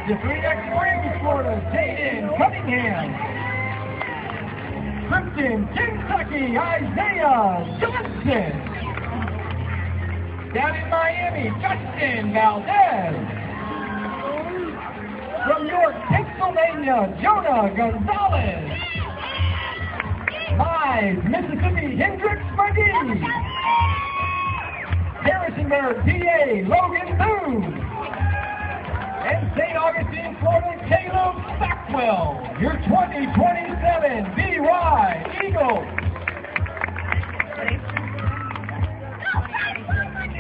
Phoenix Springs, Florida, Jaden Cunningham. Clifton, Kentucky, Isaiah Johnson. Down in Miami, Justin Valdez. From York, Pennsylvania, Jonah Gonzalez. Mize, Mississippi, Hendrix McGee. Harrisonburg, PA, Logan Boone. And St. Augustine, Florida, Caleb Stockwell. Your 2027 BY Eagle